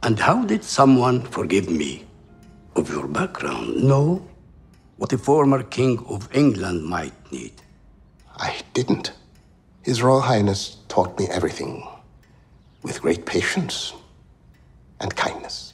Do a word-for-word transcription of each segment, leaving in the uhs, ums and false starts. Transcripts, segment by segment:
And how did someone forgive me of your background know what a former king of England might need? I didn't. His Royal Highness taught me everything with great patience and kindness.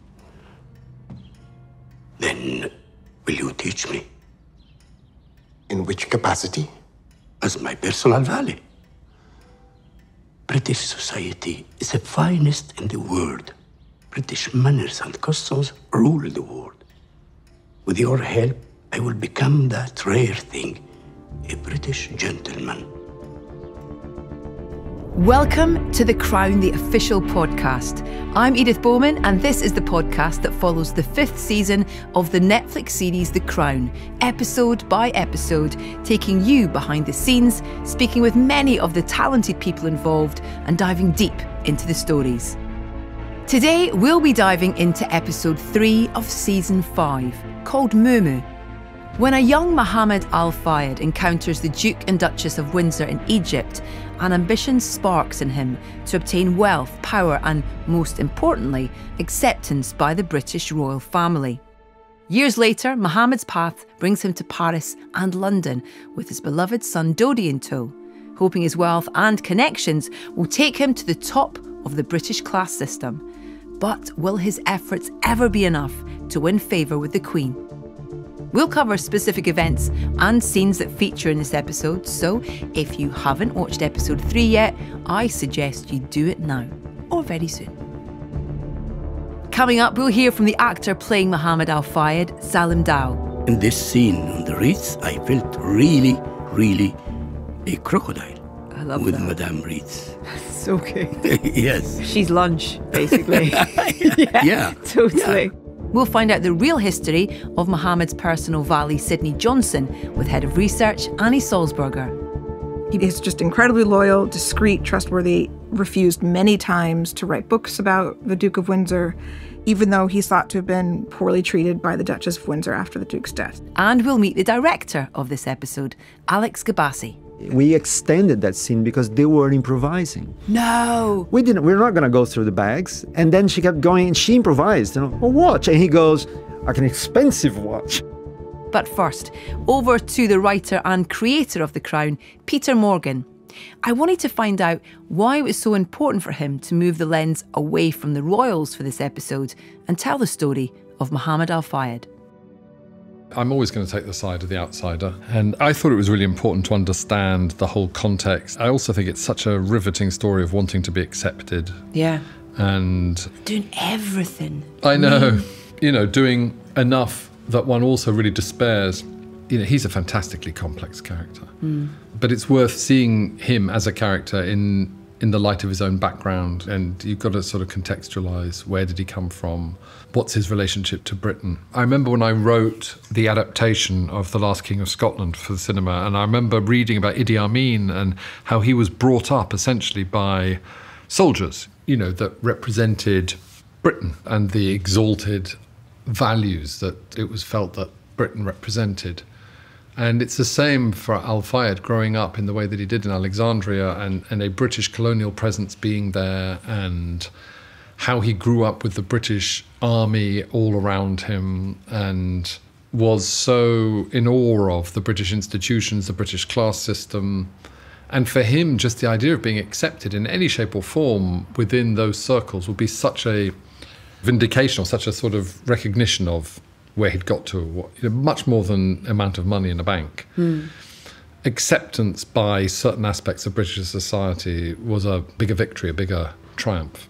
Then, will you teach me? In which capacity? As my personal valet. British society is the finest in the world. British manners and customs rule the world. With your help, I will become that rare thing, a British gentleman. Welcome to The Crown, the official podcast. I'm Edith Bowman, and this is the podcast that follows the fifth season of the Netflix series The Crown, episode by episode, taking you behind the scenes, speaking with many of the talented people involved, and diving deep into the stories. Today, we'll be diving into episode three of season five, called Mumu. When a young Mohamed Al Fayed encounters the Duke and Duchess of Windsor in Egypt, an ambition sparks in him to obtain wealth, power and, most importantly, acceptance by the British royal family. Years later, Mohamed's path brings him to Paris and London with his beloved son Dodi in tow, hoping his wealth and connections will take him to the top of the British class system. But will his efforts ever be enough to win favour with the Queen? We'll cover specific events and scenes that feature in this episode, so if you haven't watched episode three yet, I suggest you do it now, or very soon. Coming up, we'll hear from the actor playing Mohamed Al Fayed, Salim Daw. In this scene on the Ritz, I felt really, really a crocodile. I love with that. Madame Ritz. So good. Yes. She's lunch, basically. yeah, yeah, totally. Yeah. We'll find out the real history of Mohamed's personal valet, Sydney Johnson, with Head of Research Annie Sulzberger. He is just incredibly loyal, discreet, trustworthy, refused many times to write books about the Duke of Windsor, even though he's thought to have been poorly treated by the Duchess of Windsor after the Duke's death. And we'll meet the director of this episode, Alex Gabassi. We extended that scene because they were improvising. No! We didn't, we're not going to go through the bags. And then she kept going and she improvised, you know, a watch. And he goes, like an expensive watch. But first, over to the writer and creator of The Crown, Peter Morgan. I wanted to find out why it was so important for him to move the lens away from the royals for this episode and tell the story of Mohamed Al Fayed. I'm always going to take the side of the outsider, and I thought it was really important to understand the whole context. I also think it's such a riveting story of wanting to be accepted. Yeah. And doing everything. I know, mm. you know, doing enough that one also really despairs. You know, he's a fantastically complex character, mm. but it's worth seeing him as a character in in the light of his own background, and you've got to sort of contextualise where did he come from, what's his relationship to Britain. I remember when I wrote the adaptation of The Last King of Scotland for the cinema, and I remember reading about Idi Amin and how he was brought up essentially by soldiers, you know, that represented Britain and the exalted values that it was felt that Britain represented. And it's the same for Al Fayed growing up in the way that he did in Alexandria, and, and a British colonial presence being there, and how he grew up with the British army all around him and was so in awe of the British institutions, the British class system. And for him, just the idea of being accepted in any shape or form within those circles would be such a vindication, or such a sort of recognition of where he'd got to, what, you know, much more than amount of money in a bank. Mm. Acceptance by certain aspects of British society was a bigger victory, a bigger triumph.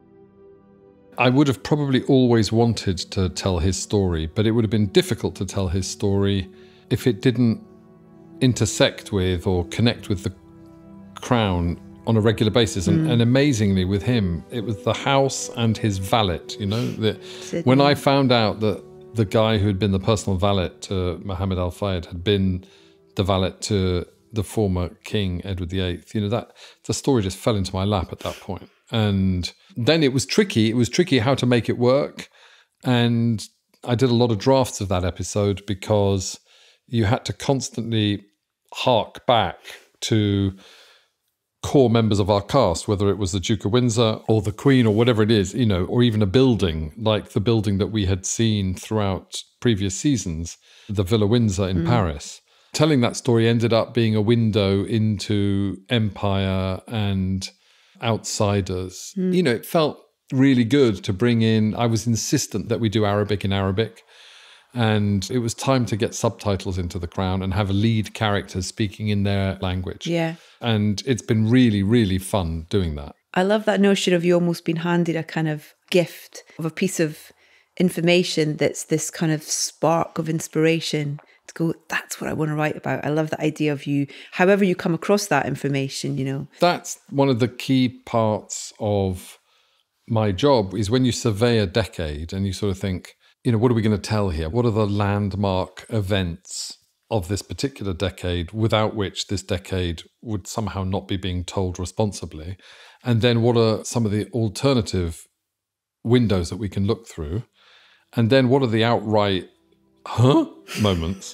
I would have probably always wanted to tell his story, but it would have been difficult to tell his story if it didn't intersect with or connect with the Crown on a regular basis. And, mm. and amazingly with him, it was the house and his valet, you know. The, when I found out that the guy who had been the personal valet to Mohamed Al Fayed had been the valet to the former king, Edward the Eighth, you know, that the story just fell into my lap at that point. And then it was tricky. It was tricky how to make it work. And I did a lot of drafts of that episode because you had to constantly hark back to core members of our cast, whether it was the Duke of Windsor or the Queen or whatever it is, you know, or even a building like the building that we had seen throughout previous seasons, the Villa Windsor in mm. Paris. Telling that story ended up being a window into empire and outsiders. Mm. You know, it felt really good to bring in, I was insistent that we do Arabic in Arabic. And it was time to get subtitles into The Crown and have lead characters speaking in their language. Yeah. And it's been really, really fun doing that. I love that notion of you almost being handed a kind of gift of a piece of information that's this kind of spark of inspiration to go, that's what I want to write about. I love the idea of you, however you come across that information, you know. That's one of the key parts of my job is when you survey a decade and you sort of think, you know, what are we going to tell here? What are the landmark events of this particular decade without which this decade would somehow not be being told responsibly? And then what are some of the alternative windows that we can look through? And then what are the outright, huh, moments?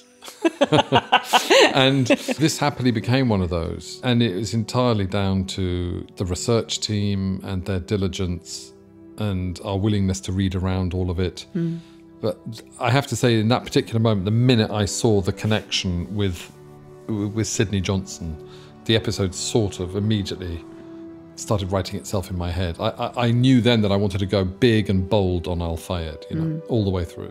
And this happily became one of those. And it was entirely down to the research team and their diligence and our willingness to read around all of it. Mm. But I have to say, in that particular moment, the minute I saw the connection with with Sidney Johnson, the episode sort of immediately started writing itself in my head. I, I, I knew then that I wanted to go big and bold on Al Fayed, you know, mm. all the way through.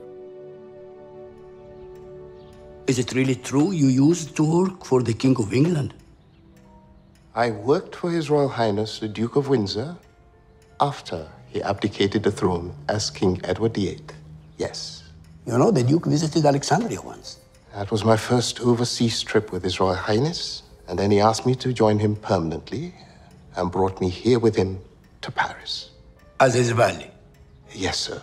Is it really true you used to work for the King of England? I worked for His Royal Highness the Duke of Windsor after he abdicated the throne as King Edward the Eighth. Yes. You know, the Duke visited Alexandria once. That was my first overseas trip with His Royal Highness, and then he asked me to join him permanently and brought me here with him to Paris. As his valet? Yes, sir.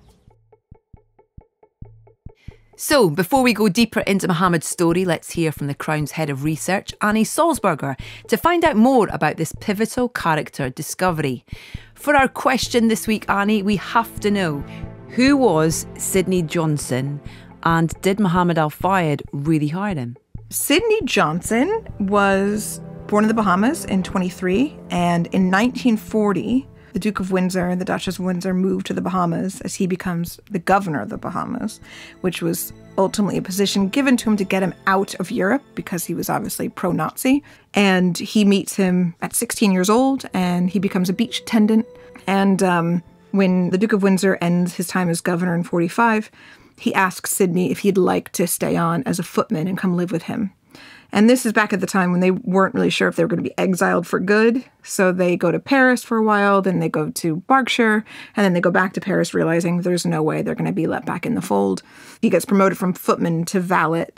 So, before we go deeper into Mohamed's story, let's hear from the Crown's head of research, Annie Sulzberger, to find out more about this pivotal character discovery. For our question this week, Annie, we have to know, who was Sidney Johnson, and did Mohamed Al Fayed really hire him? Sidney Johnson was born in the Bahamas in twenty-three, and in nineteen forty, the Duke of Windsor and the Duchess of Windsor moved to the Bahamas as he becomes the governor of the Bahamas, which was ultimately a position given to him to get him out of Europe because he was obviously pro-Nazi. And he meets him at sixteen years old, and he becomes a beach attendant. And um, when the Duke of Windsor ends his time as governor in forty-five, he asks Sidney if he'd like to stay on as a footman and come live with him. And this is back at the time when they weren't really sure if they were going to be exiled for good. So they go to Paris for a while, then they go to Berkshire, and then they go back to Paris realizing there's no way they're going to be let back in the fold. He gets promoted from footman to valet,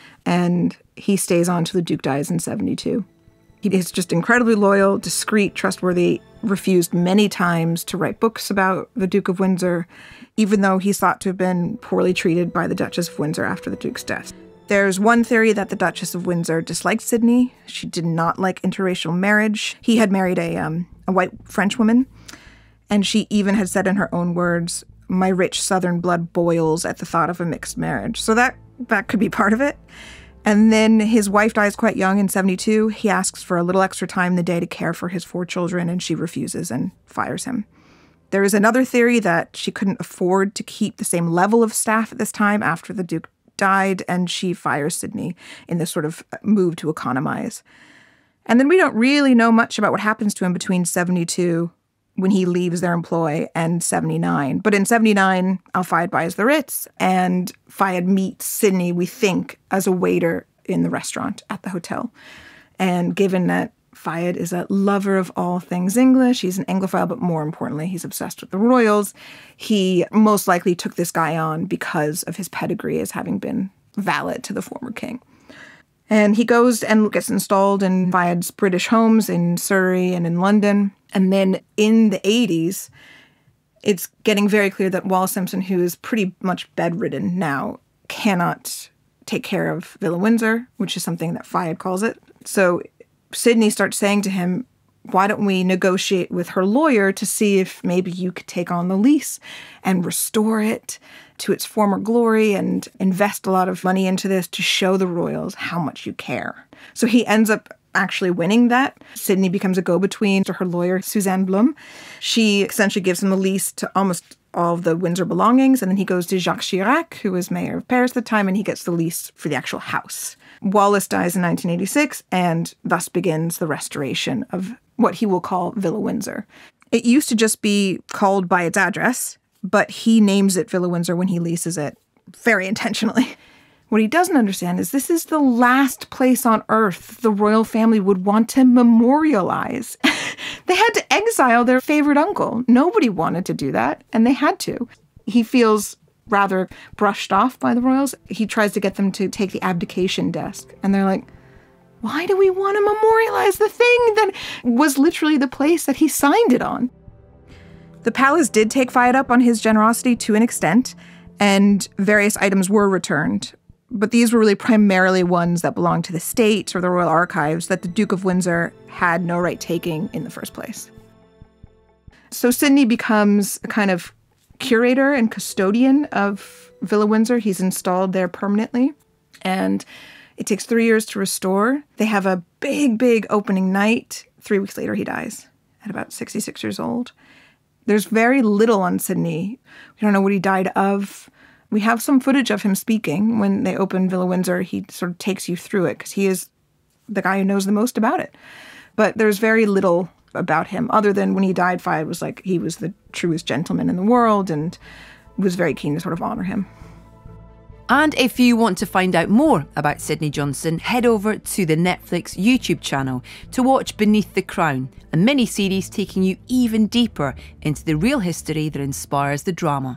and he stays on till the Duke dies in seventy-two. He is just incredibly loyal, discreet, trustworthy, refused many times to write books about the Duke of Windsor, even though he's thought to have been poorly treated by the Duchess of Windsor after the Duke's death. There's one theory that the Duchess of Windsor disliked Sidney. She did not like interracial marriage. He had married a um, a white French woman, and she even had said in her own words, "My rich Southern blood boils at the thought of a mixed marriage." So that, that could be part of it. And then his wife dies quite young in seventy-two. He asks for a little extra time in the day to care for his four children, and she refuses and fires him. There is another theory that she couldn't afford to keep the same level of staff at this time after the Duke died, and she fires Sidney in this sort of move to economize. And then we don't really know much about what happens to him between seventy-two, when he leaves their employ, and seventy-nine. But in seventy-nine, Al Fayed buys the Ritz, and Fayed meets Sidney, we think, as a waiter in the restaurant at the hotel. And given that Fayed is a lover of all things English, he's an Anglophile, but more importantly, he's obsessed with the royals. He most likely took this guy on because of his pedigree as having been valet to the former king. And he goes and gets installed in Fayed's British homes in Surrey and in London. And then in the eighties, it's getting very clear that Wallis Simpson, who is pretty much bedridden now, cannot take care of Villa Windsor, which is something that Fayed calls it. So Sidney starts saying to him, why don't we negotiate with her lawyer to see if maybe you could take on the lease and restore it to its former glory and invest a lot of money into this to show the royals how much you care. So he ends up actually winning that. Sydney becomes a go-between to her lawyer, Suzanne Blum. She essentially gives him a lease to almost all of the Windsor belongings, and then he goes to Jacques Chirac, who was mayor of Paris at the time, and he gets the lease for the actual house. Wallace dies in nineteen eighty-six, and thus begins the restoration of what he will call Villa Windsor. It used to just be called by its address, but he names it Villa Windsor when he leases it, very intentionally. What he doesn't understand is this is the last place on earth the royal family would want to memorialize. They had to exile their favorite uncle. Nobody wanted to do that, and they had to. He feels rather brushed off by the royals. He tries to get them to take the abdication desk, and they're like, why do we want to memorialize the thing that was literally the place that he signed it on? The palace did take Fayed up on his generosity to an extent, and various items were returned. But these were really primarily ones that belonged to the state or the royal archives that the Duke of Windsor had no right taking in the first place. So Sidney becomes a kind of curator and custodian of Villa Windsor. He's installed there permanently. And it takes three years to restore. They have a big, big opening night. Three weeks later, he dies at about sixty-six years old. There's very little on Sidney. We don't know what he died of. We have some footage of him speaking. When they open Villa Windsor, he sort of takes you through it because he is the guy who knows the most about it. But there's very little about him other than when he died, Fayed was like he was the truest gentleman in the world and was very keen to sort of honour him. And if you want to find out more about Sidney Johnson, head over to the Netflix YouTube channel to watch Beneath the Crown, a mini-series taking you even deeper into the real history that inspires the drama.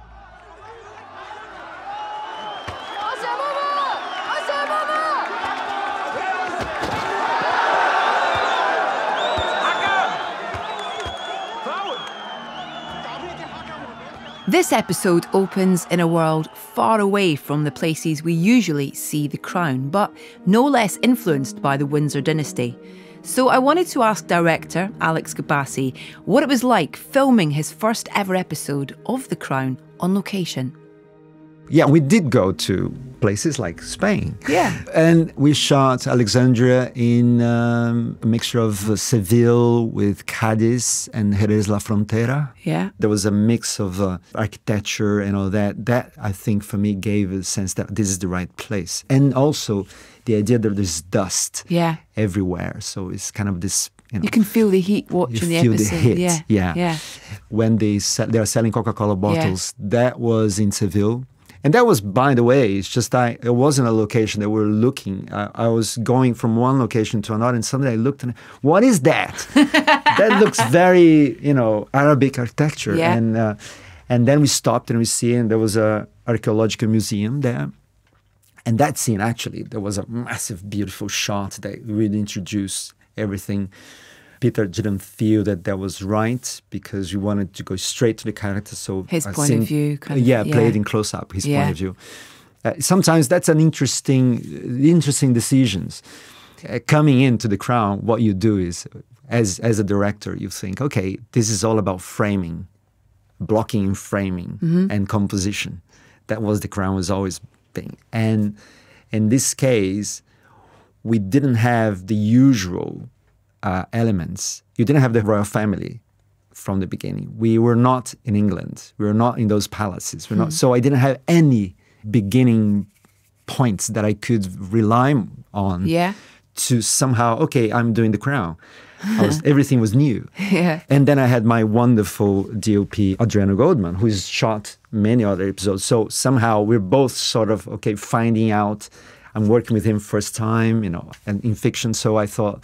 This episode opens in a world far away from the places we usually see the crown, but no less influenced by the Windsor dynasty. So I wanted to ask director Alex Gabassi what it was like filming his first ever episode of The Crown on location. Yeah, we did go to places like Spain. Yeah. And we shot Alexandria in um, a mixture of uh, Seville with Cadiz and Jerez la Frontera. Yeah. There was a mix of uh, architecture and all that. That, I think, for me, gave a sense that this is the right place. And also the idea that there's dust yeah. everywhere. So it's kind of this... You, know, you can feel the heat watching the feel episode. The heat. Yeah. yeah. yeah. When they, se- they are selling Coca-Cola bottles, yeah. that was in Seville. And that was, by the way, it's just I, it wasn't a location that we were looking. I, I was going from one location to another, and suddenly I looked and, what is that? That looks very, you know, Arabic architecture. Yeah. And uh, and then we stopped and we see, and there was a archaeological museum there. And that scene, actually, there was a massive, beautiful shot that really introduced everything. Peter didn't feel that that was right because we wanted to go straight to the character. So his I point think, of view, kind of, yeah, yeah, played in close up. His yeah. point of view. Uh, sometimes that's an interesting, interesting decisions. Uh, coming into The Crown, what you do is, as as a director, you think, okay, this is all about framing, blocking and framing, mm-hmm. and composition. That was The Crown was always being. And in this case, we didn't have the usual. Uh, elements. You didn't have the royal family from the beginning. We were not in England. We were not in those palaces. We're not. So I didn't have any beginning points that I could rely on yeah. to somehow, okay, I'm doing The Crown. I was, everything was new. Yeah. And then I had my wonderful D O P, Adriano Goldman, who's shot many other episodes. So somehow we're both sort of, okay, finding out. I'm working with him first time, you know, and in fiction. So I thought,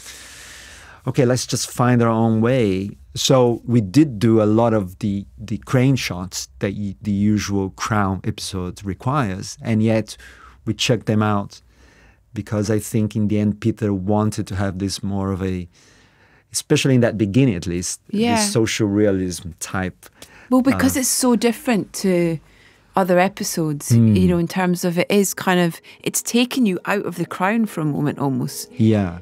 okay, let's just find our own way. So we did do a lot of the, the crane shots that y- the usual Crown episode requires, and yet we checked them out because I think in the end Peter wanted to have this more of a, especially in that beginning at least, yeah. this social realism type. Well, because uh, it's so different to other episodes, mm. you know, in terms of it is kind of, it's taken you out of The Crown for a moment almost. Yeah.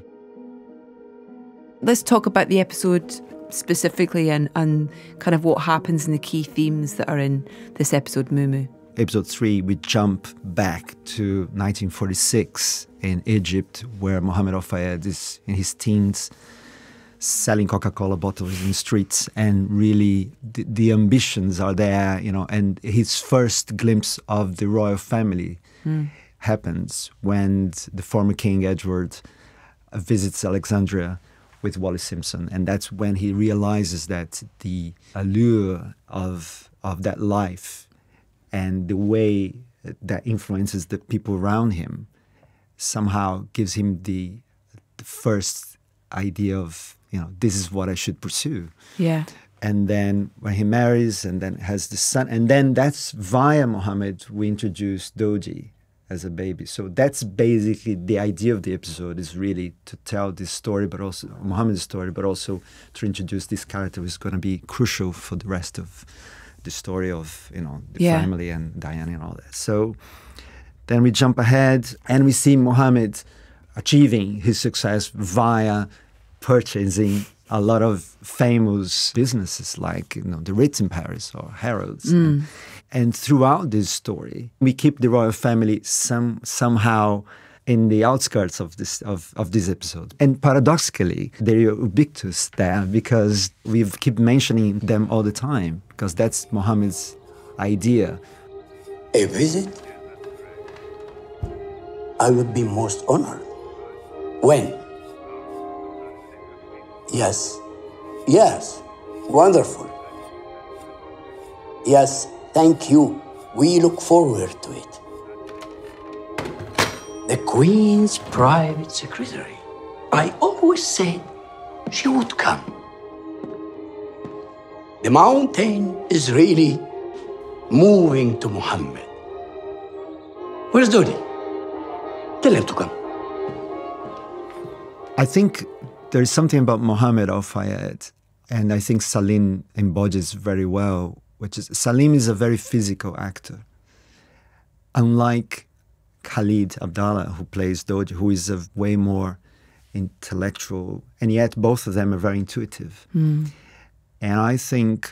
Let's talk about the episode specifically and, and kind of what happens and the key themes that are in this episode, Moo Moo. episode three, we jump back to nineteen forty-six in Egypt, where Mohamed Al Fayed is in his teens, selling Coca-Cola bottles in the streets, and really the, the ambitions are there, you know, and his first glimpse of the royal family mm. happens when the former King Edward visits Alexandria with Wallis Simpson, and that's when he realizes that the allure of of that life and the way that influences the people around him somehow gives him the, the first idea of, you know, this is what I should pursue. Yeah. And then when he marries and then has the son, and then that's via Mohammed we introduce Dodi as a baby. So that's basically the idea of the episode, is really to tell this story, but also Mohammed's story, but also to introduce this character who's going to be crucial for the rest of the story of, you know, the yeah. family and Diana and all that. So then we jump ahead and we see Mohammed achieving his success via purchasing a lot of famous businesses like, you know, the Ritz in Paris or Harrods. Mm. And, and throughout this story, we keep the royal family some somehow in the outskirts of this of, of this episode. And paradoxically, they're ubiquitous there because we keep mentioning them all the time, because that's Mohammed's idea. A visit? I would be most honored. When? Yes. Yes. Wonderful. Yes, thank you. We look forward to it. The Queen's private secretary. I always said she would come. The mountain is really moving to Mohammed. Where's Dodi? Tell him to come. I think there's something about Mohamed Al Fayed, and I think Salim embodies very well, which is Salim is a very physical actor. Unlike Khalid Abdallah, who plays Dodi, who is a way more intellectual, and yet both of them are very intuitive. Mm. And I think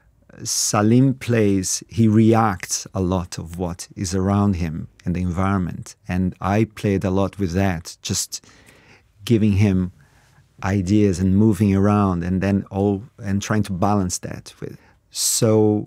Salim plays, he reacts a lot of what is around him and the environment. And I played a lot with that, just giving him ideas and moving around and then all and trying to balance that with. So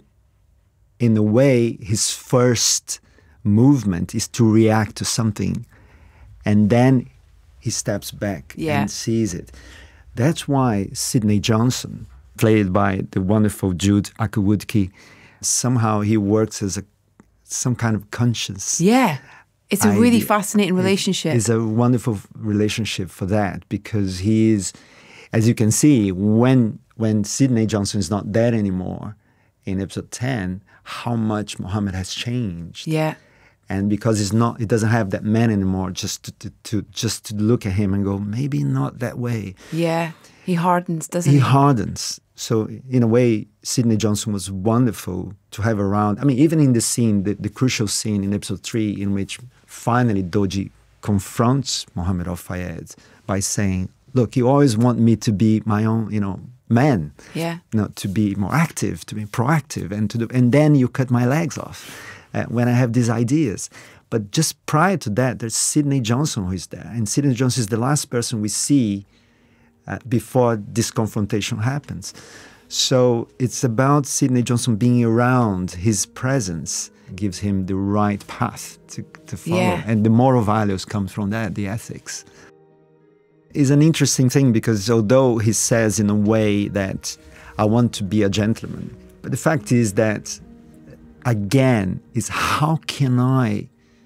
in a way, his first movement is to react to something, and then he steps back yeah. and sees it. That's why Sidney Johnson, played by the wonderful Jude Akawudki, somehow he works as a some kind of conscience. Yeah. It's a idea. really fascinating relationship. It's a wonderful relationship for that, because he is, as you can see, when when Sidney Johnson is not there anymore in episode ten, how much Mohammed has changed. Yeah. And because he's not, he doesn't have that man anymore, just to, to, to just to look at him and go, maybe not that way. Yeah. He hardens, doesn't he? He hardens. So in a way, Sidney Johnson was wonderful to have around. I mean, even in the scene, the, the crucial scene in episode three, in which finally Dodi confronts Mohamed Al Fayed by saying, look, you always want me to be my own, you know, man. Yeah. You know, to be more active, to be proactive, and to do, and then you cut my legs off uh, when I have these ideas. But just prior to that, there's Sidney Johnson who is there. And Sidney Johnson is the last person we see Uh, before this confrontation happens. So it's about Sidney Johnson being around. His presence gives him the right path to, to follow. Yeah. And the moral values come from that, the ethics. It's an interesting thing, because although he says in a way that I want to be a gentleman, but the fact is that, again, is how can I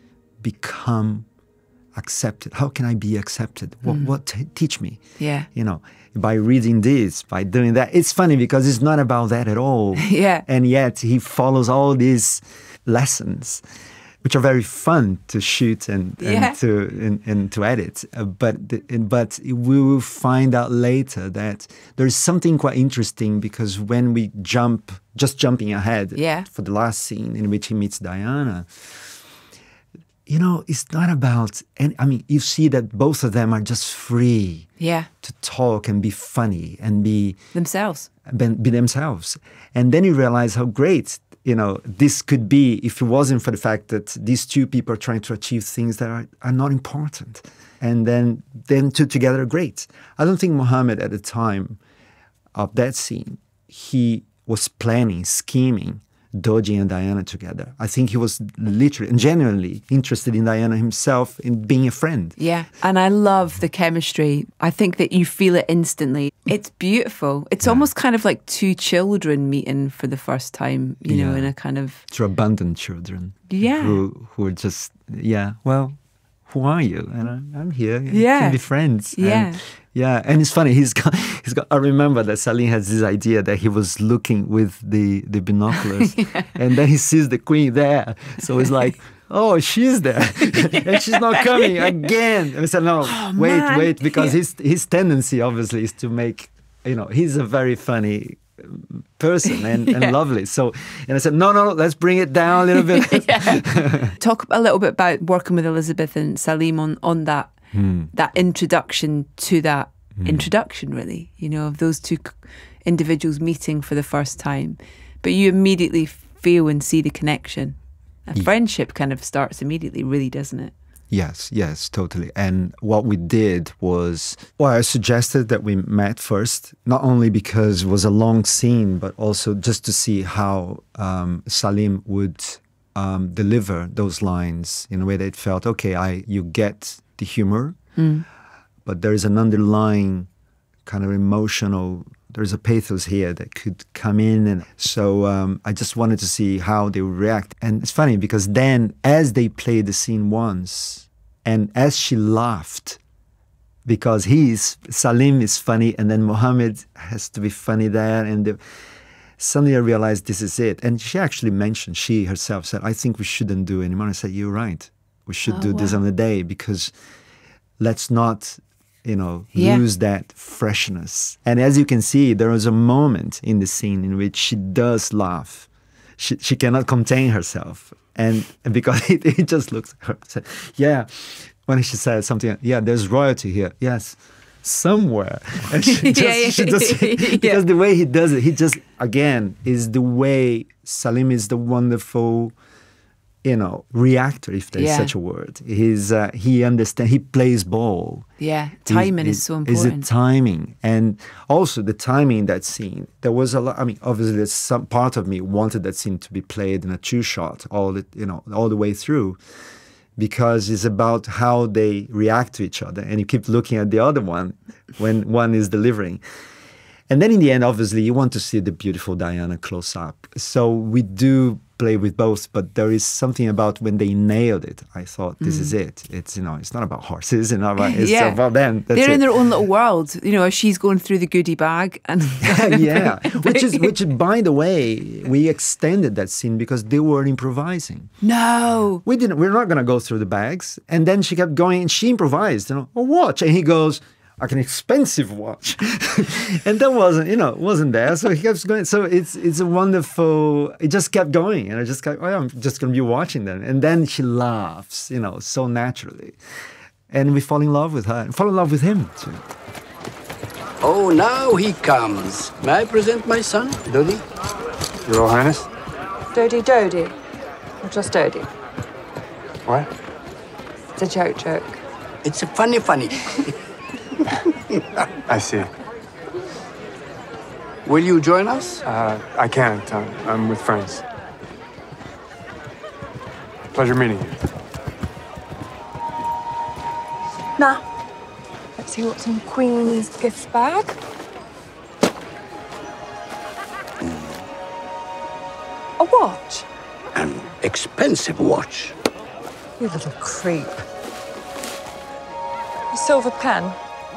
become accepted? How can I be accepted? What, Mm. what t- teach me? Yeah. You know, by reading this, by doing that. It's funny because it's not about that at all. Yeah. And yet he follows all these lessons, which are very fun to shoot and, and Yeah. to and, and to edit. Uh, but the, and, but we will find out later that there is something quite interesting, because when we jump, just jumping ahead Yeah. for the last scene in which he meets Diana, you know, it's not about, and I mean, you see that both of them are just free Yeah. to talk and be funny and be Themselves. be, be themselves. And then you realize how great you know, this could be, if it wasn't for the fact that these two people are trying to achieve things that are, are not important. And then then two together are great. I don't think Mohamed at the time of that scene, he was planning, scheming Dodi and Diana together. I think he was literally and genuinely interested in Diana himself, in being a friend. Yeah, and I love the chemistry. I think that you feel it instantly. It's beautiful. It's yeah. almost kind of like two children meeting for the first time, you yeah. know, in a kind of... Two abandoned children. Yeah. Who, who are just, yeah, well, who are you? And I'm, I'm here. Yeah. We can be friends. Yeah. And, yeah, and it's funny. He's got, he's got. I remember that Salim has this idea that he was looking with the the binoculars, yeah. and then he sees the queen there. So he's like, "Oh, she's there, and she's not coming again." And I said, "No, oh, wait, man. wait," because yeah. his his tendency, obviously, is to make, you know, he's a very funny person and, yeah. and lovely. So, and I said, "No, no, no, let's bring it down a little bit." Talk a little bit about working with Elizabeth and Salim on on that. Hmm. That introduction to that hmm. introduction, really, you know, of those two individuals meeting for the first time. But you immediately feel and see the connection. A yeah. friendship kind of starts immediately, really, doesn't it? Yes, yes, totally. And what we did was, well, I suggested that we met first, not only because it was a long scene, but also just to see how um, Salim would um, deliver those lines in a way that it felt, okay, I you get the humor, mm. but there is an underlying kind of emotional, there's a pathos here that could come in. And so um, I just wanted to see how they would react. And it's funny because then as they played the scene once, and as she laughed, because he's, Salim is funny, and then Mohamed has to be funny there, and the, suddenly I realized this is it. And she actually mentioned, she herself said, I think we shouldn't do it anymore. I said, you're right. We should oh, do wow. this on the day, because let's not, you know, yeah. lose that freshness. And as you can see, there was a moment in the scene in which she does laugh. She she cannot contain herself. And, and because it, it just looks at her, said, yeah, when she said something, yeah, there's royalty here. Yes, somewhere. And she just, yeah, yeah, she just yeah. because the way he does it, he just, again, is the way Salim is the wonderful, you know, reactor, if there's yeah. such a word. He's uh, he understands. He plays ball. Yeah, timing is, is so important. Is it timing, and also the timing in that scene. There was a lot. I mean, obviously, there's some part of me wanted that scene to be played in a two shot, all the you know, all the way through, because it's about how they react to each other, and you keep looking at the other one when one is delivering. And then in the end, obviously, you want to see the beautiful Diana close up. So we do play with both, but there is something about when they nailed it. I thought, this mm. is it. It's, you know, it's not about horses, it's not about, it's yeah. about them. That's They're it. in their own little world. You know, she's going through the goodie bag. And yeah, which is, which by the way, we extended that scene because they were improvising. No. We didn't, we're not going to go through the bags. And then she kept going and she improvised, you know, a watch. And he goes, like an expensive watch. And that wasn't, you know, wasn't there. So he kept going. So it's it's a wonderful, it just kept going. And I just kept, oh, yeah, I'm just going to be watching them. And then she laughs, you know, so naturally. And we fall in love with her and fall in love with him too. Oh, now he comes. May I present my son, Dodi? Your Royal Highness? Dodi, Dodi. Or just Dodi? What? It's a joke joke. It's a funny funny. I see. Will you join us? Uh, I can't. I'm, I'm with friends. Pleasure meeting you. Now, let's see what's in Queen's gift bag. Mm. A watch. An expensive watch. You little creep. A silver pen.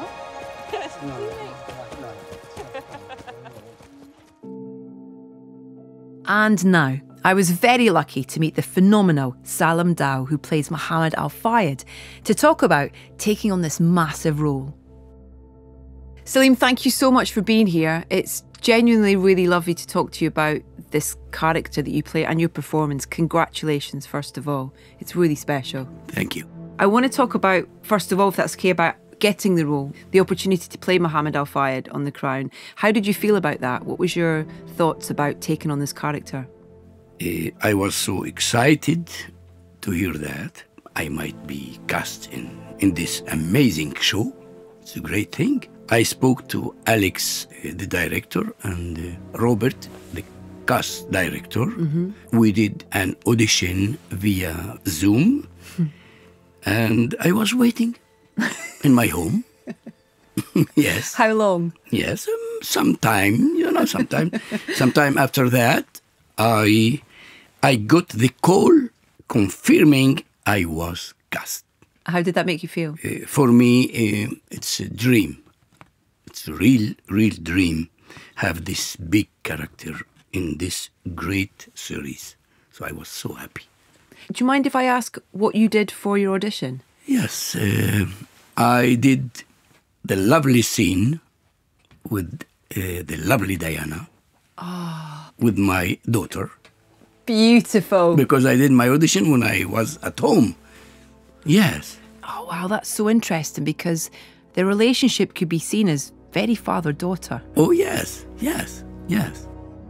And now, I was very lucky to meet the phenomenal Salim Daw, who plays Mohamed Al Fayed, to talk about taking on this massive role. Salim, thank you so much for being here. It's genuinely really lovely to talk to you about this character that you play and your performance. Congratulations, first of all. It's really special. Thank you. I want to talk about, first of all, if that's okay, about getting the role, the opportunity to play Mohamed Al Fayed on The Crown. How did you feel about that? What was your thoughts about taking on this character? Uh, I was so excited to hear that I might be cast in, in this amazing show. It's a great thing. I spoke to Alex, uh, the director, and uh, Robert, the cast director. Mm-hmm. We did an audition via Zoom, and I was waiting in my home. Yes. How long? Yes, um, sometime, you know, sometime. Sometime after that, I I got the call confirming I was cast. How did that make you feel? Uh, for me, uh, it's a dream. It's a real, real dream. Have this big character in this great series. So I was so happy. Do you mind if I ask what you did for your audition? Yes, uh, I did the lovely scene with uh, the lovely Diana, oh. with my daughter. Beautiful. Because I did my audition when I was at home. Yes. Oh, wow, that's so interesting because the relationship could be seen as very father-daughter. Oh, yes, yes, yes.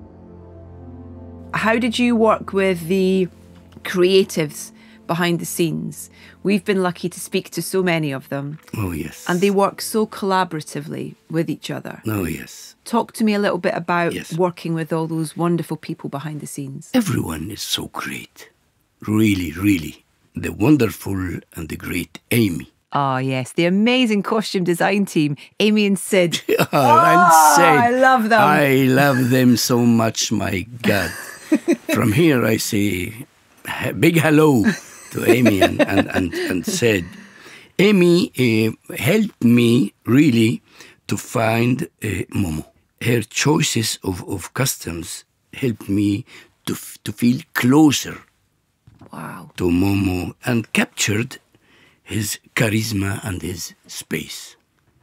How did you work with the creatives behind the scenes? We've been lucky to speak to so many of them. Oh, yes. And they work so collaboratively with each other. Oh, yes. Talk to me a little bit about yes. working with all those wonderful people behind the scenes. Everyone is so great. Really, really. The wonderful and the great Amy. Ah, oh, yes, the amazing costume design team, Amy and Sid. oh, oh, and Sid. I love them. I love them so much, my God. From here I say big hello to Amy and, and, and, and Sid. Amy uh, helped me really to find uh, Momo. Her choices of, of costumes helped me to, f- to feel closer wow. to Momo and captured his charisma and his space.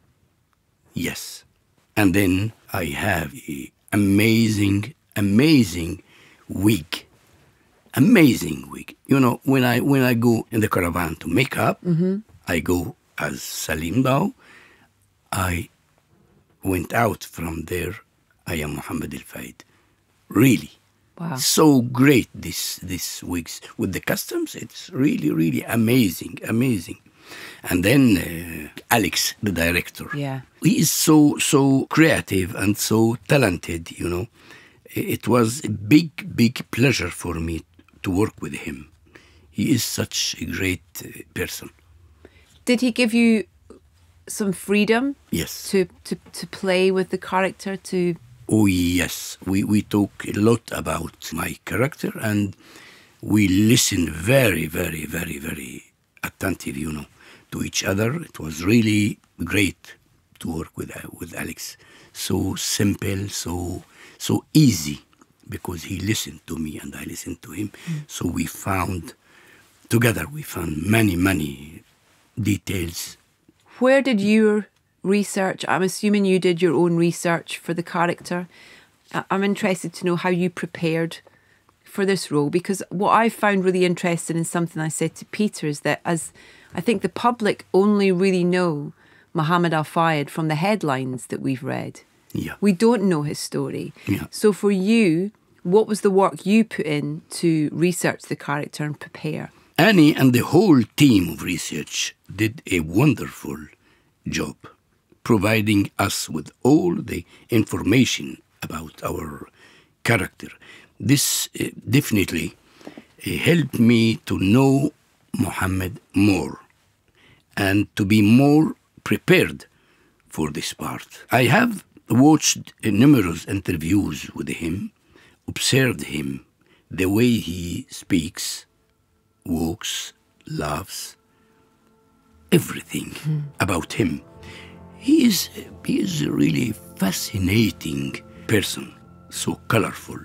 Yes. And then I have an amazing, amazing wig. Amazing wig. You know, when I when I go in the caravan to make up, mm-hmm. I go as Salim Daw. I went out from there, I am Mohamed Al Fayed. Really. Wow. So great, this this wigs. With the customs, it's really, really amazing, amazing. And then uh, Alex, the director. Yeah. He is so, so creative and so talented, you know. It was a big, big pleasure for me to work with him. He is such a great uh, person. Did he give you some freedom? Yes. To, to, to play with the character, to... Oh, yes. We, we talk a lot about my character and we listen very, very, very, very attentive, you know, to each other. It was really great to work with uh, with Alex. So simple, so so easy, because he listened to me and I listened to him. Mm. So we found, together we found many, many details. Where did your research, I'm assuming you did your own research for the character. I'm interested to know how you prepared for this role, because what I found really interesting in something I said to Peter is that as I think the public only really know Mohamed Al Fayed from the headlines that we've read. Yeah. We don't know his story. Yeah. So for you, what was the work you put in to research the character and prepare? Annie and the whole team of research did a wonderful job, providing us with all the information about our character. This uh, definitely uh, helped me to know Mohammed more and to be more prepared for this part. I have watched uh, numerous interviews with him, observed him, the way he speaks, walks, laughs, everything mm. about him. He is, he is a really fascinating person, so colorful.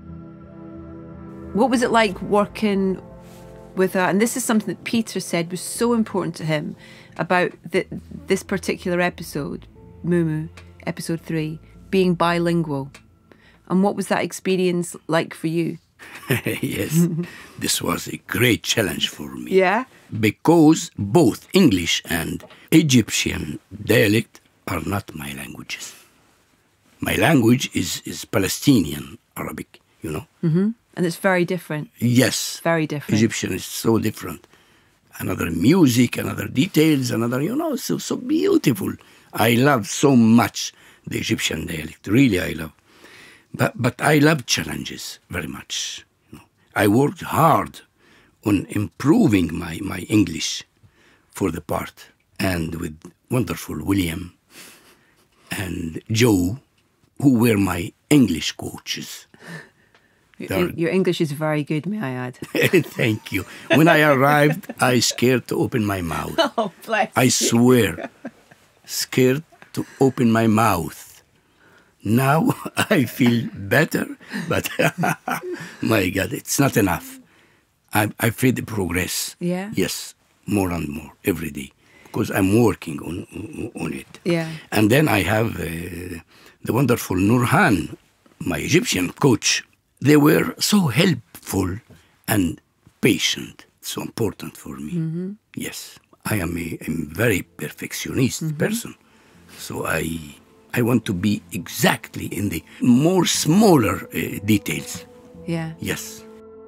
What was it like working with a, and this is something that Peter said was so important to him about the, this particular episode, Mumu, episode three, being bilingual. And what was that experience like for you? Yes, this was a great challenge for me. Yeah? Because both English and Egyptian dialect are not my languages. My language is, is Palestinian Arabic, you know. Mm-hmm. And it's very different. Yes. Very different. Egyptian is so different. Another music, another details, another, you know, so so beautiful. I love so much the Egyptian dialect. Really, I love. But but I love challenges very much. You know. I worked hard on improving my, my English for the part. And with wonderful William and Joe, who were my English coaches. Your, your English is very good, may I add. Thank you. When I arrived, I scared to open my mouth. Oh, bless I you. swear, scared to open my mouth. Now I feel better, but my God, it's not enough. I, I feel the progress. Yeah? Yes, more and more every day, because I'm working on, on it. Yeah. And then I have uh, the wonderful Nurhan, my Egyptian coach. They were so helpful and patient, so important for me. Mm-hmm. Yes, I am a, a very perfectionist mm-hmm. person, so I I want to be exactly in the more smaller uh, details. Yeah. Yes.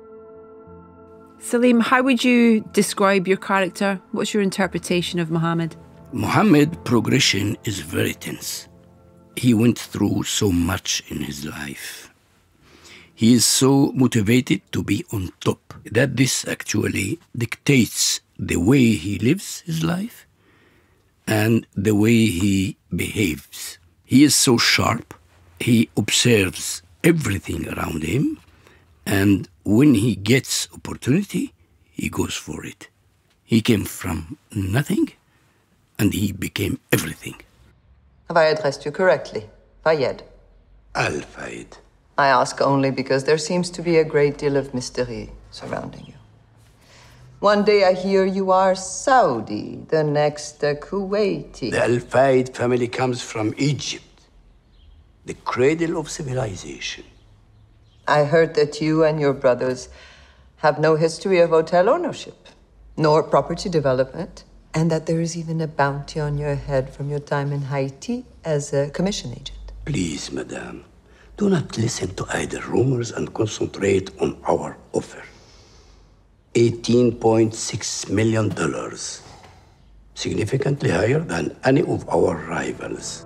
Salim, how would you describe your character? What's your interpretation of Mohamed? Mohamed progression is very tense. He went through so much in his life. He is so motivated to be on top that this actually dictates the way he lives his life and the way he behaves. He is so sharp. He observes everything around him, and when he gets opportunity, he goes for it. He came from nothing, and he became everything. Have I addressed you correctly? Fayed. Al Fayed. I ask only because there seems to be a great deal of mystery surrounding you. One day I hear you are Saudi, the next uh, Kuwaiti. The Al Fayed family comes from Egypt, the cradle of civilization. I heard that you and your brothers have no history of hotel ownership, nor property development, and that there is even a bounty on your head from your time in Haiti as a commission agent. Please, madame, do not listen to idle rumors and concentrate on our offer. eighteen point six million dollars, significantly higher than any of our rivals.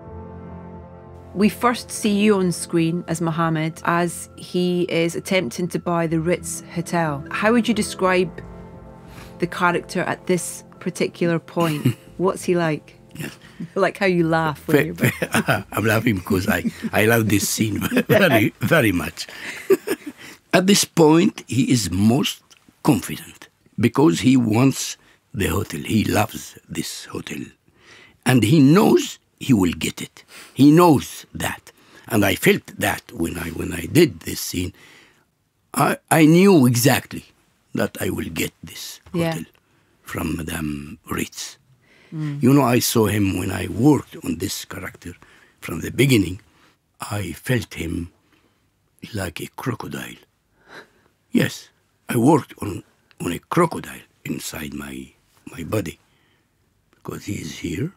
We first see you on screen as Mohamed as he is attempting to buy the Ritz Hotel. How would you describe the character at this particular point? What's he like? Yes. I like how you laugh when you're I'm laughing because I, I love this scene very, very much. At this point, he is most confident because he wants the hotel. He loves this hotel. And he knows he will get it. He knows that. And I felt that when I when I did this scene. I, I knew exactly that I will get this hotel Yeah. from Madame Ritz. Mm. You know, I saw him when I worked on this character from the beginning. I felt him like a crocodile. Yes, I worked on, on a crocodile inside my, my body because he is here,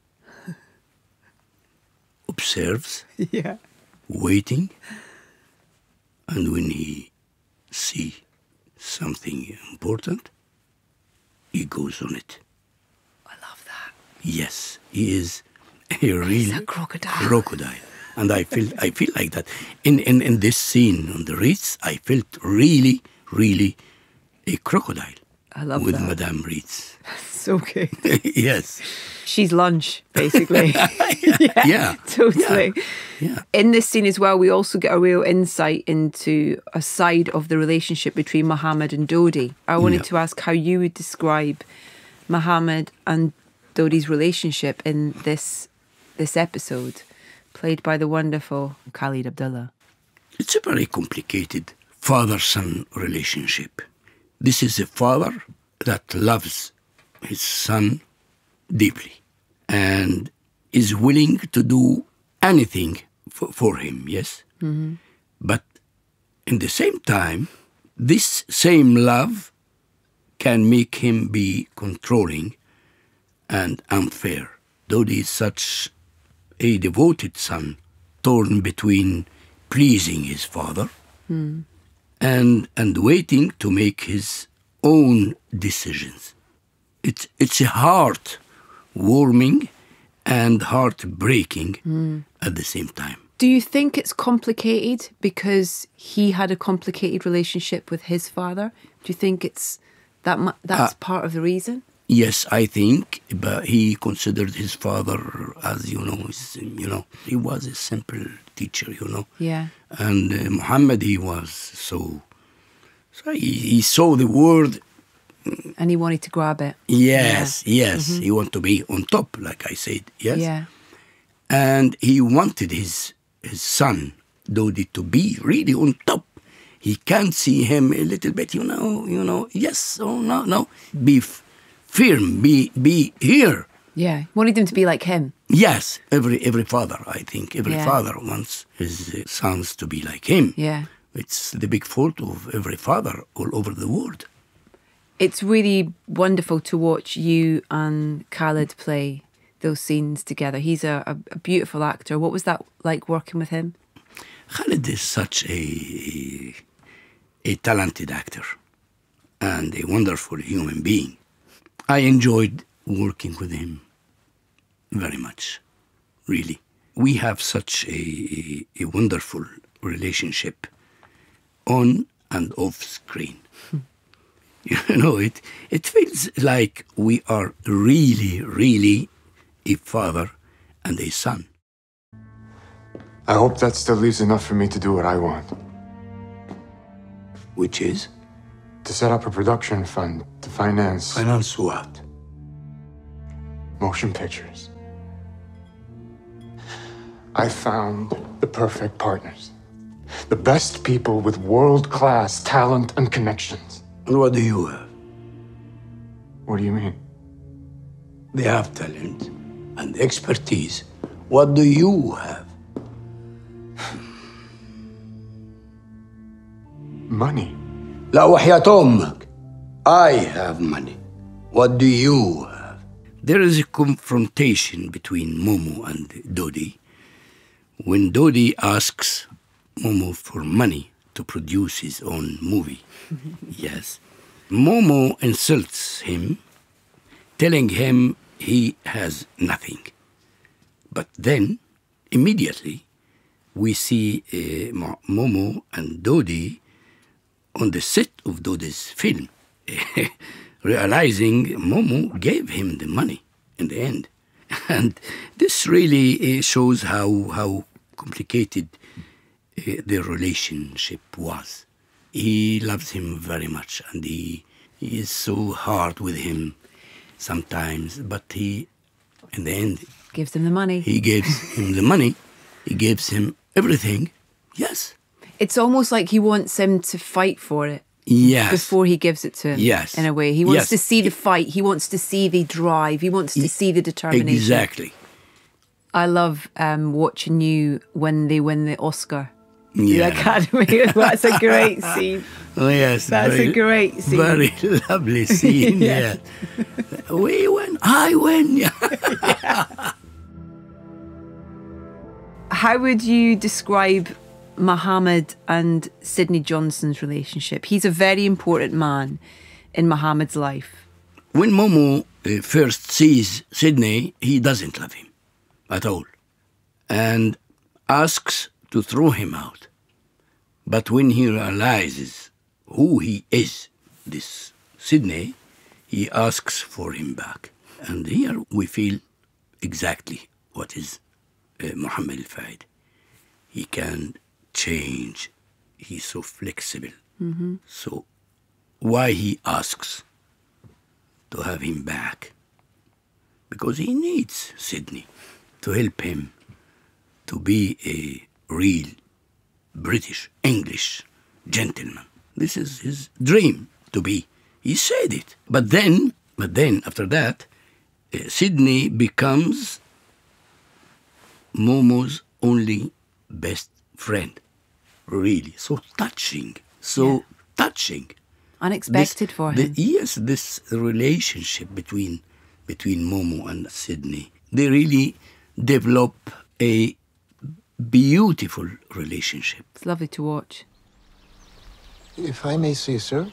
observes, yeah. waiting, and when he see something important, he goes on it. Yes, he is a real He's a crocodile. crocodile. And I feel I feel like that. In, in, in this scene on the Ritz, I felt really, really a crocodile. I love with that. Madame Ritz. So good. Yes. She's lunch, basically. yeah, yeah. Totally. Yeah. Yeah. In this scene as well, we also get a real insight into a side of the relationship between Mohamed and Dodi. I wanted Yeah. to ask how you would describe Mohamed and Dodi's relationship in this this episode, played by the wonderful Khalid Abdullah. It's a very complicated father-son relationship. This is a father that loves his son deeply and is willing to do anything for, for him, yes? Mm-hmm. But in the same time, this same love can make him be controlling and unfair. Dodi is such a devoted son, torn between pleasing his father mm. and and waiting to make his own decisions. It's it's a heart-warming and heartbreaking mm. at the same time. Do you think it's complicated because he had a complicated relationship with his father? Do you think it's that mu- that's uh, part of the reason? Yes, I think, but he considered his father as, you know, you know, he was a simple teacher, you know. Yeah. And uh, Muhammad, he was so, so he, he saw the world. And he wanted to grab it. Yes, yeah. yes. Mm-hmm. He wanted to be on top, like I said, yes. Yeah. And he wanted his his son, Dodi, to be really on top. He can't see him a little bit, you know, you know, yes or no, no. Be f- firm, be be here. Yeah, wanted him to be like him. Yes, every every father, I think, every yeah. father wants his uh, sons to be like him. Yeah. It's the big fault of every father all over the world. It's really wonderful to watch you and Khaled play those scenes together. He's a, a, a beautiful actor. What was that like working with him? Khaled is such a, a talented actor and a wonderful human being. I enjoyed working with him very much, really. We have such a, a, a wonderful relationship on and off screen. You know, it, it feels like we are really, really a father and a son. I hope that still leaves enough for me to do what I want. Which is? To set up a production fund to finance... Finance what? Motion pictures. I found the perfect partners. The best people with world-class talent and connections. And what do you have? What do you mean? They have talent and expertise. What do you have? Money. لا وحياة أمك. I have money. What do you have? There is a confrontation between Momo and Dodi. When Dodi asks Momo for money to produce his own movie. Yes. Momo insults him, telling him he has nothing. But then, immediately, we see uh, Momo and Dodi on the set of Dodi's film, realizing Momo gave him the money in the end. And this really uh, shows how, how complicated uh, their relationship was. He loves him very much, and he, he is so hard with him sometimes, but he, in the end... Gives him the money. He gives him the money. He gives him everything. Yes. It's almost like he wants him to fight for it. Yes. Before he gives it to him. Yes. In a way. He wants yes. to see the fight. He wants to see the drive. He wants to see the determination. Exactly. I love um, watching you when they win the Oscar. Yeah. The Academy. That's a great scene. Oh, yes. That's very, a great scene. Very lovely scene, yes. Yeah. We win. I win. Yeah. How would you describe Mohamed and Sydney Johnson's relationship? He's a very important man in Mohamed's life. When Momo uh, first sees Sydney, he doesn't love him at all and asks to throw him out. But when he realizes who he is, this Sydney, he asks for him back. And here we feel exactly what is uh, Mohamed Al Fayed. He can change. He's so flexible. Mm-hmm. So why he asks to have him back? Because he needs Sydney to help him to be a real British, English gentleman. This is his dream to be. He said it. But then, but then after that, uh, Sydney becomes Momo's only best friend. Really, so touching, so yeah. touching. Unexpected this, for the, him. Yes, this relationship between between Momo and Sydney, they really develop a beautiful relationship. It's lovely to watch. If I may say, sir,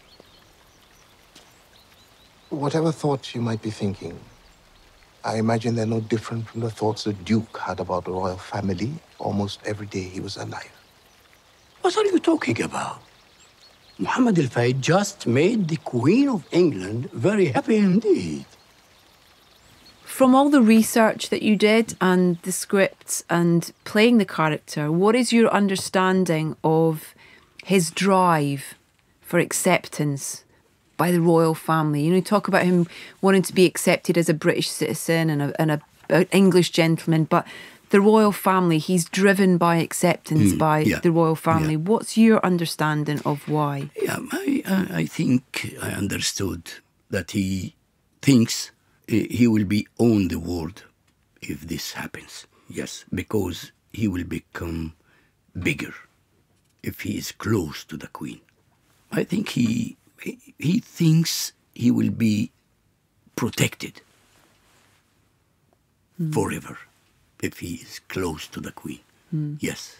whatever thoughts you might be thinking, I imagine they're no different from the thoughts the Duke had about the royal family almost every day he was alive. What are you talking about? Mohamed Al Fayed just made the Queen of England very happy indeed. From all the research that you did and the scripts and playing the character, what is your understanding of his drive for acceptance by the royal family? You know, you talk about him wanting to be accepted as a British citizen and a, and a, an English gentleman, but the royal family, he's driven by acceptance mm, by yeah, the royal family. Yeah. What's your understanding of why? Yeah, I, I think I understood that he thinks he will be on the world if this happens. Yes, because he will become bigger if he is close to the Queen. I think he he thinks he will be protected mm. forever if he is close to the Queen. Mm. Yes.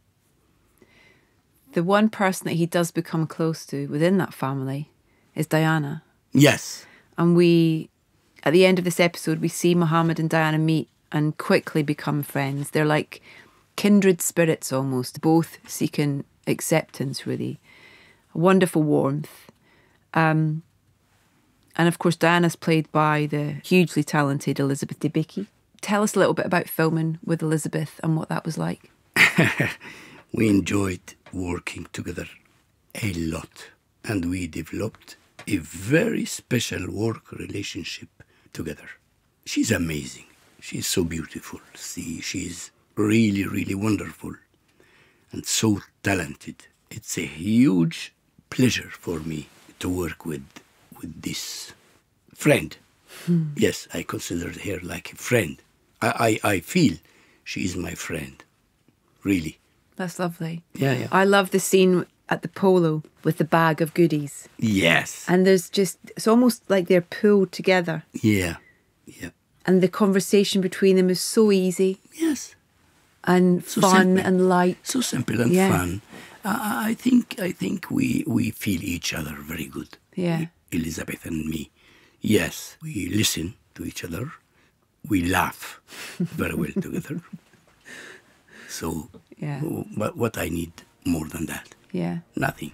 The one person that he does become close to within that family is Diana. Yes. And we, at the end of this episode, we see Mohamed and Diana meet and quickly become friends. They're like kindred spirits almost, both seeking acceptance, really. A wonderful warmth. Um, and of course, Diana's played by the hugely talented Elizabeth Debicki. Tell us a little bit about filming with Elizabeth and what that was like. We enjoyed working together a lot, and we developed a very special work relationship together. She's amazing. She's so beautiful. See, she's really, really wonderful and so talented. It's a huge pleasure for me to work with with this friend. Hmm. Yes, I consider her like a friend. I, I, I feel she is my friend, really. That's lovely. Yeah, yeah. I love the scene at the polo with the bag of goodies. Yes. And there's just, it's almost like they're pulled together. Yeah, yeah. And the conversation between them is so easy. Yes. And so fun simple. and light. So simple and yeah. fun. Uh, I think I think we, we feel each other very good. Yeah. Elizabeth and me. Yes, we listen to each other. We laugh very well together. So, yeah. what, what I need more than that? Yeah. Nothing.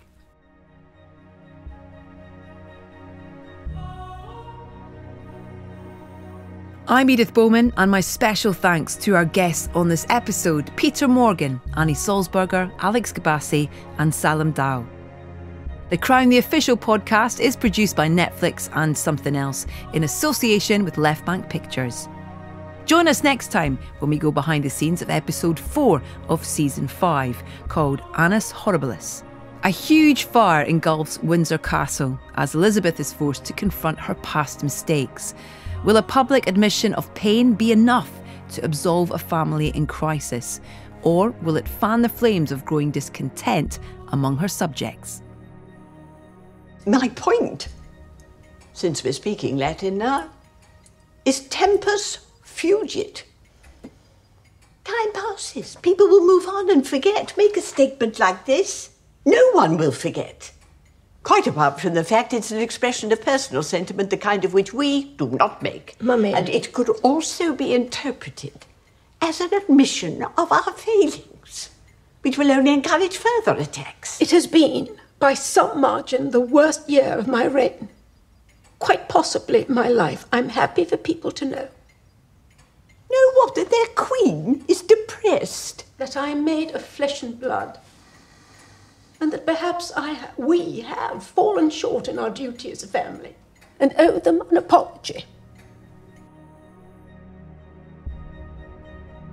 I'm Edith Bowman, and my special thanks to our guests on this episode, Peter Morgan, Annie Sulzberger, Alex Gabassi and Salim Daw. The Crown, the official podcast, is produced by Netflix and Something Else in association with Left Bank Pictures. Join us next time when we go behind the scenes of episode four of season five, called Annus Horribilis. A huge fire engulfs Windsor Castle as Elizabeth is forced to confront her past mistakes. Will a public admission of pain be enough to absolve a family in crisis? Or will it fan the flames of growing discontent among her subjects? My point, since we're speaking Latin now, is tempus fugit. Time passes. People will move on and forget. Make a statement like this. No one will forget. Quite apart from the fact it's an expression of personal sentiment, the kind of which we do not make. Mummy. And it could also be interpreted as an admission of our failings, which will only encourage further attacks. It has been, by some margin, the worst year of my reign. Quite possibly my life. I'm happy for people to know. Know what? That their queen is depressed. That I am made of flesh and blood. And that perhaps I ha- we have fallen short in our duty as a family and owe them an apology.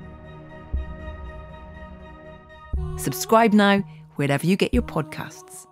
Subscribe now wherever you get your podcasts.